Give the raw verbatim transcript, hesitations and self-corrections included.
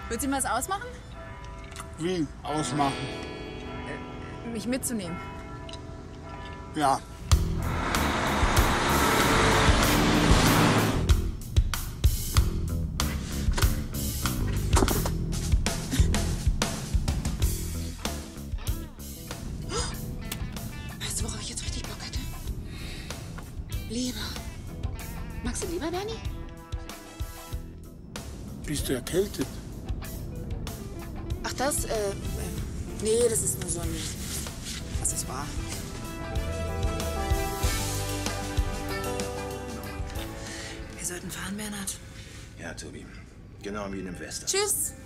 Würdest du ihm was ausmachen? Wie ausmachen? Äh, mich mitzunehmen. Ja. Weißt du, worauf ich jetzt richtig Bock hatte? Leber. Magst du Leber, Bernie? Bist du erkältet? Ach, das, äh, äh, nee, das ist nur so ein Accessoire. Wir sollten fahren, Bernhard. Ja, Tobi. Genau wie in dem Western. Tschüss.